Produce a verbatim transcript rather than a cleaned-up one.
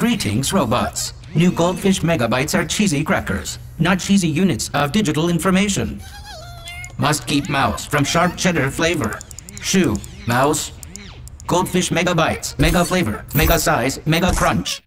Greetings, robots. New Goldfish Mega Bites are cheesy crackers, not cheesy units of digital information. Must keep mouse from sharp cheddar flavor. Shoo, mouse. Goldfish Mega Bites, mega flavor, mega size, mega crunch.